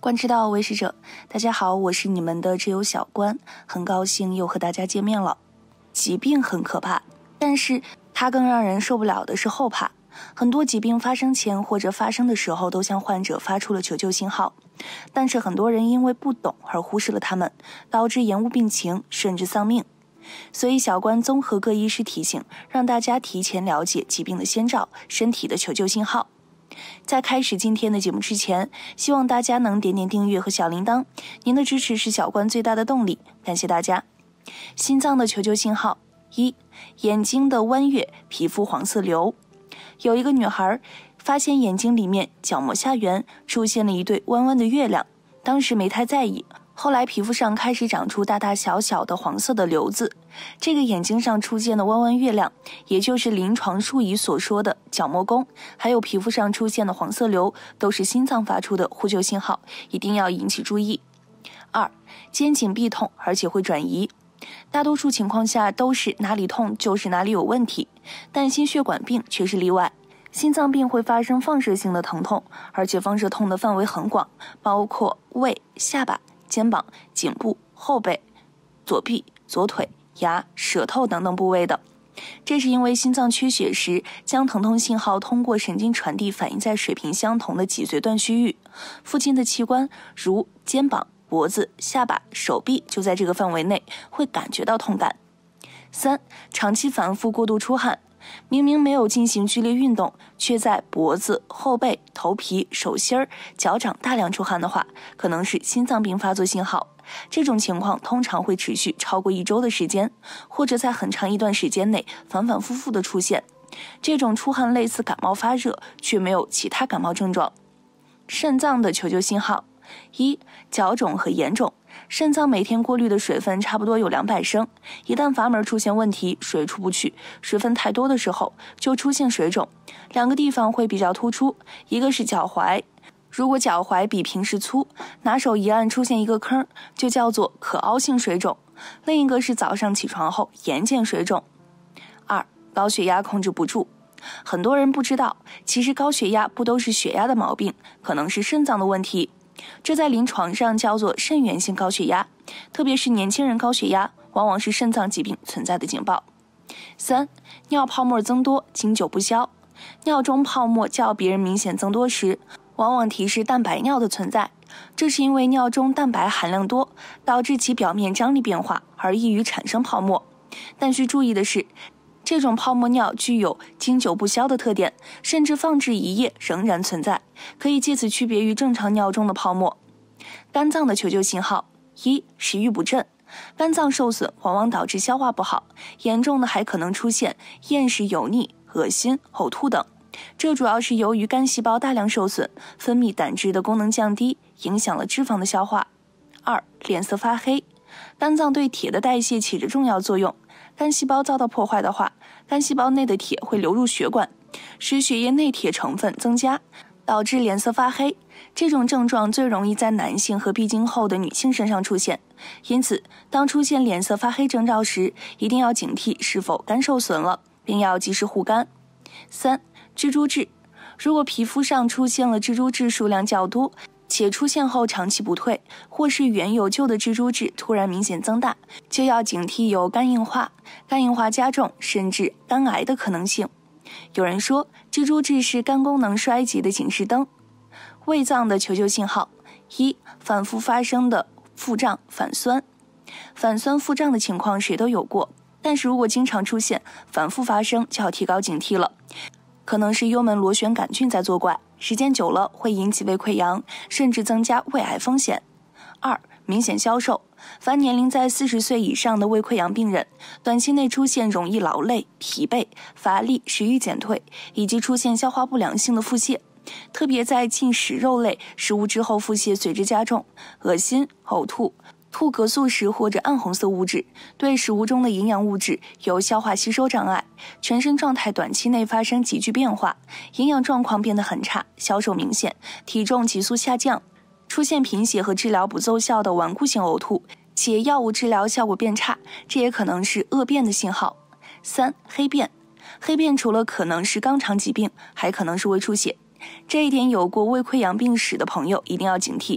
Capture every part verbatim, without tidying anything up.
观之道为师者，大家好，我是你们的挚友小关，很高兴又和大家见面了。疾病很可怕，但是它更让人受不了的是后怕。很多疾病发生前或者发生的时候都向患者发出了求救信号，但是很多人因为不懂而忽视了它们，导致延误病情甚至丧命。所以小关综合各医师提醒，让大家提前了解疾病的先兆、身体的求救信号。在开始今天的节目之前，希望大家能点点订阅和小铃铛，您的支持是小关最大的动力，感谢大家。心脏的求救信号：一、眼睛的弯月，皮肤黄色瘤。有一个女孩发现眼睛里面角膜下缘出现了一对弯弯的月亮，当时没太在意，后来皮肤上开始长出大大小小的黄色的瘤子。这个眼睛上出现的弯弯月亮，也就是临床术语所说的角膜弓，还有皮肤上出现的黄色瘤，都是心脏发出的呼救信号，一定要引起注意。二、肩颈壁痛，而且会转移。大多数情况下都是哪里痛就是哪里有问题，但心血管病却是例外。心脏病会发生放射性的疼痛，而且放射痛的范围很广，包括胃、下巴、肩膀、颈部、后背、左臂、左腿、牙、舌头等等部位的。这是因为心脏缺血时，将疼痛信号通过神经传递反映在水平相同的脊髓断续域附近的器官，如肩膀、脖子、下巴、手臂就在这个范围内，会感觉到痛感。三、长期反复过度出汗，明明没有进行剧烈运动，却在脖子、后背、头皮、手心儿、脚掌大量出汗的话，可能是心脏病发作信号。这种情况通常会持续超过一周的时间，或者在很长一段时间内反反复复的出现。这种出汗类似感冒发热，却没有其他感冒症状。肾脏的求救信号：一、脚肿和眼肿。肾脏每天过滤的水分差不多有两百升，一旦阀门出现问题，水出不去，水分太多的时候就出现水肿。两个地方会比较突出，一个是脚踝，如果脚踝比平时粗，拿手一按出现一个坑，就叫做可凹性水肿。另一个是早上起床后眼睑水肿。二、高血压控制不住。很多人不知道，其实高血压不都是血压的毛病，可能是肾脏的问题。这在临床上叫做肾源性高血压，特别是年轻人高血压，往往是肾脏疾病存在的警报。三、尿泡沫增多，经久不消。尿中泡沫较别人明显增多时，往往提示蛋白尿的存在，这是因为尿中蛋白含量多，导致其表面张力变化，而易于产生泡沫。但需注意的是，这种泡沫尿具有经久不消的特点，甚至放置一夜仍然存在，可以借此区别于正常尿中的泡沫。肝脏的求救信号：一、食欲不振。肝脏受损往往导致消化不好，严重的还可能出现厌食、油腻、恶心、呕吐等。这主要是由于肝细胞大量受损，分泌胆汁的功能降低，影响了脂肪的消化。二、脸色发黑。肝脏对铁的代谢起着重要作用，肝细胞遭到破坏的话，肝细胞内的铁会流入血管，使血液内铁成分增加，导致脸色发黑。这种症状最容易在男性和闭经后的女性身上出现，因此当出现脸色发黑征兆时，一定要警惕是否肝受损了，并要及时护肝。三、蜘蛛痣。如果皮肤上出现了蜘蛛痣数量较多，且出现后长期不退，或是原有旧的蜘蛛痣突然明显增大，就要警惕有肝硬化、肝硬化加重甚至肝癌的可能性。有人说，蜘蛛痣是肝功能衰竭的警示灯。胃脏的求救信号：一、反复发生的腹胀、反酸。反酸腹胀的情况谁都有过，但是如果经常出现，反复发生，就要提高警惕了。可能是幽门螺旋杆菌在作怪，时间久了会引起胃溃疡，甚至增加胃癌风险。二、明显消瘦。凡年龄在四十岁以上的胃溃疡病人，短期内出现容易劳累、疲惫、乏力、食欲减退，以及出现消化不良性的腹泻，特别在进食肉类食物之后，腹泻随之加重，恶心、呕吐、吐革素食或者暗红色物质，对食物中的营养物质有消化吸收障碍，全身状态短期内发生急剧变化，营养状况变得很差，消瘦明显，体重急速下降，出现贫血和治疗不奏效的顽固性呕吐，且药物治疗效果变差，这也可能是恶变的信号。三、黑便。黑便除了可能是肛肠疾病，还可能是胃出血，这一点有过胃溃疡病史的朋友一定要警惕。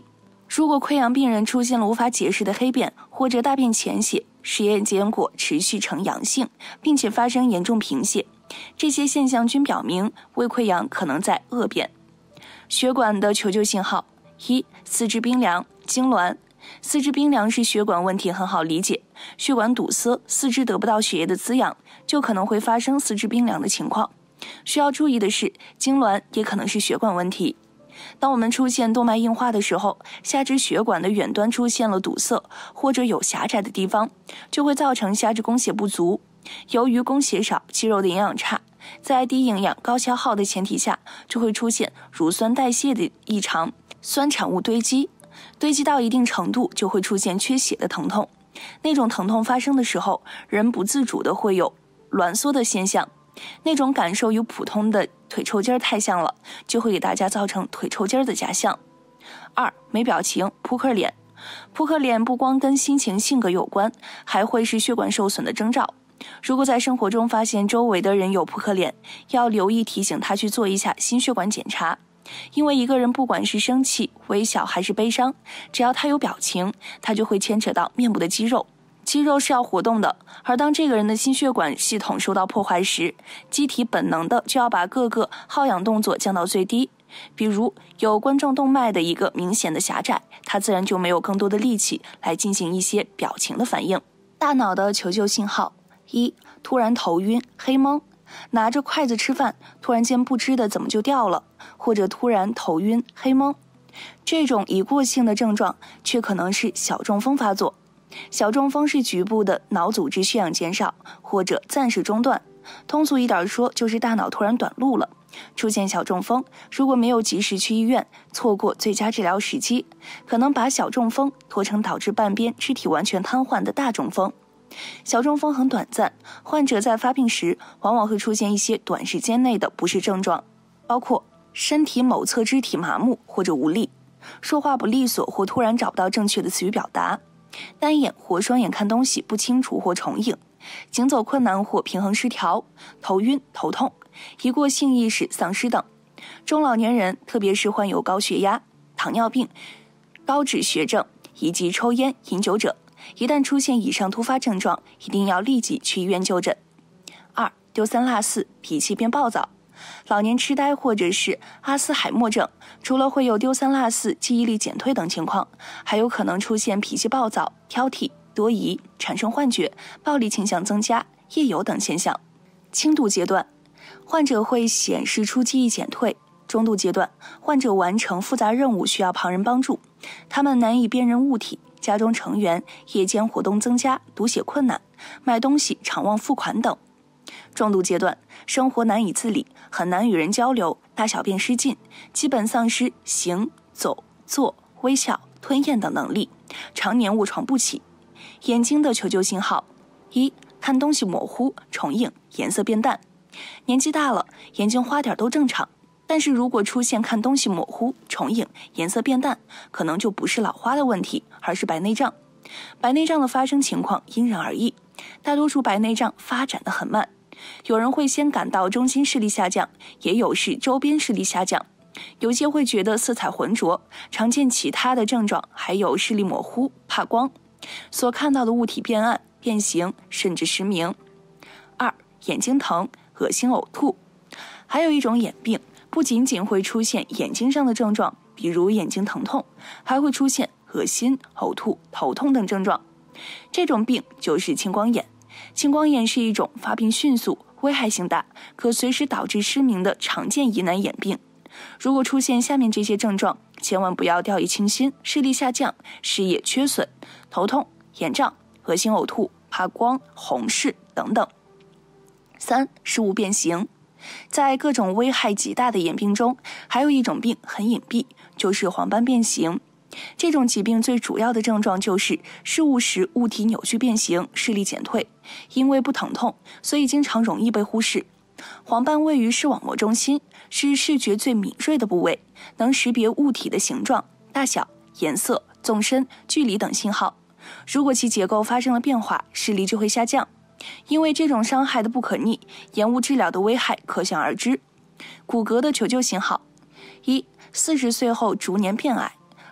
如果溃疡病人出现了无法解释的黑便或者大便潜血，实验结果持续呈阳性，并且发生严重贫血，这些现象均表明胃溃疡可能在恶变。血管的求救信号：一、四肢冰凉、痉挛。四肢冰凉是血管问题很好理解，血管堵塞，四肢得不到血液的滋养，就可能会发生四肢冰凉的情况。需要注意的是，痉挛也可能是血管问题。当我们出现动脉硬化的时候，下肢血管的远端出现了堵塞或者有狭窄的地方，就会造成下肢供血不足。由于供血少，肌肉的营养差，在低营养高消耗的前提下，就会出现乳酸代谢的异常，酸产物堆积，堆积到一定程度就会出现缺血的疼痛。那种疼痛发生的时候，人不自主的会有挛缩的现象，那种感受与普通的腿抽筋太像了，就会给大家造成腿抽筋的假象。二、没表情，扑克脸。扑克脸不光跟心情性格有关，还会是血管受损的征兆。如果在生活中发现周围的人有扑克脸，要留意提醒他去做一下心血管检查。因为一个人不管是生气、微笑还是悲伤，只要他有表情，他就会牵扯到面部的肌肉。肌肉是要活动的，而当这个人的心血管系统受到破坏时，机体本能的就要把各个耗氧动作降到最低。比如有冠状动脉的一个明显的狭窄，他自然就没有更多的力气来进行一些表情的反应。大脑的求救信号：一、突然头晕、黑蒙。拿着筷子吃饭，突然间不知的怎么就掉了，或者突然头晕、黑蒙。这种已过性的症状却可能是小中风发作。小中风是局部的脑组织血氧减少或者暂时中断，通俗一点说就是大脑突然短路了。出现小中风，如果没有及时去医院，错过最佳治疗时机，可能把小中风拖成导致半边肢体完全瘫痪的大中风。小中风很短暂，患者在发病时往往会出现一些短时间内的不适症状，包括身体某侧肢体麻木或者无力，说话不利索或突然找不到正确的词语表达，单眼或双眼看东西不清楚或重影，行走困难或平衡失调，头晕、头痛，一过性意识丧失等。中老年人，特别是患有高血压、糖尿病、高脂血症以及抽烟、饮酒者，一旦出现以上突发症状，一定要立即去医院就诊。二、丢三落四，脾气变暴躁。老年痴呆或者是阿兹海默症，除了会有丢三落四、记忆力减退等情况，还有可能出现脾气暴躁、挑剔、多疑、产生幻觉、暴力倾向增加、夜游等现象。轻度阶段，患者会显示出记忆减退；中度阶段，患者完成复杂任务需要旁人帮助，他们难以辨认物体，家中成员夜间活动增加，读写困难，买东西常忘付款等。重度阶段，生活难以自理，很难与人交流，大小便失禁，基本丧失行、走、坐、微笑、吞咽等能力，常年卧床不起。眼睛的求救信号：一、看东西模糊、重影，颜色变淡。年纪大了，眼睛花点都正常，但是如果出现看东西模糊、重影、颜色变淡，可能就不是老花的问题，而是白内障。白内障的发生情况因人而异，大多数白内障发展得很慢，有人会先感到中心视力下降，也有是周边视力下降，有些会觉得色彩浑浊，常见其他的症状还有视力模糊、怕光，所看到的物体变暗、变形，甚至失明。二、眼睛疼、恶心、呕吐。还有一种眼病，不仅仅会出现眼睛上的症状，比如眼睛疼痛，还会出现恶心、呕吐、头痛等症状。这种病就是青光眼。青光眼是一种发病迅速、危害性大，可随时导致失明的常见疑难眼病。如果出现下面这些症状，千万不要掉以轻心，视力下降、视野缺损、头痛、眼胀、恶心呕吐、怕光、红视等等。三、视物变形。在各种危害极大的眼病中，还有一种病很隐蔽，就是黄斑变形。这种疾病最主要的症状就是视物时物体扭曲变形，视力减退。因为不疼痛，所以经常容易被忽视。黄斑位于视网膜中心，是视觉最敏锐的部位，能识别物体的形状、大小、颜色、纵深、距离等信号。如果其结构发生了变化，视力就会下降。因为这种伤害的不可逆，延误治疗的危害可想而知。骨骼的求救信号：一、四十岁后逐年变矮，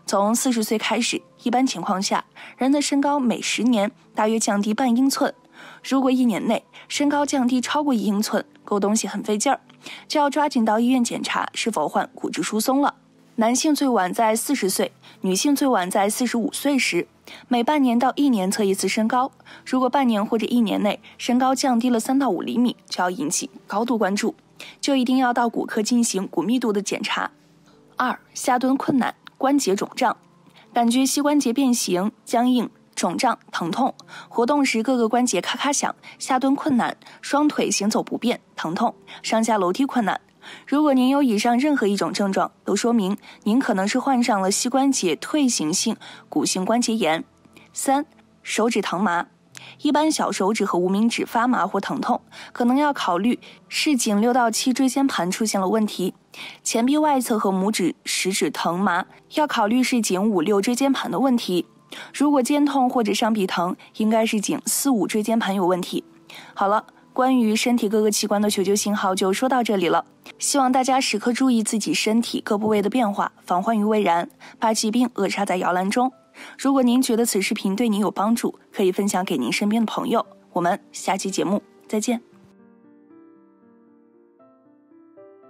从四十岁开始，一般情况下，人的身高每十年大约降低半英寸。如果一年内身高降低超过一英寸，勾东西很费劲儿，就要抓紧到医院检查是否患骨质疏松了。男性最晚在四十岁，女性最晚在四十五岁时，每半年到一年测一次身高。如果半年或者一年内身高降低了三到五厘米，就要引起高度关注，就一定要到骨科进行骨密度的检查。二、下蹲困难，关节肿胀，感觉膝关节变形、僵硬、肿胀、疼痛，活动时各个关节咔咔响，下蹲困难，双腿行走不便、疼痛，上下楼梯困难。如果您有以上任何一种症状，都说明您可能是患上了膝关节退行性骨性关节炎。三、手指疼麻，一般小手指和无名指发麻或疼痛，可能要考虑是颈六到七椎间盘出现了问题。前臂外侧和拇指、食指疼麻，要考虑是颈五六椎间盘的问题。如果肩痛或者上臂疼，应该是颈四五椎间盘有问题。好了，关于身体各个器官的求救信号就说到这里了。希望大家时刻注意自己身体各部位的变化，防患于未然，把疾病扼杀在摇篮中。如果您觉得此视频对您有帮助，可以分享给您身边的朋友。我们下期节目再见。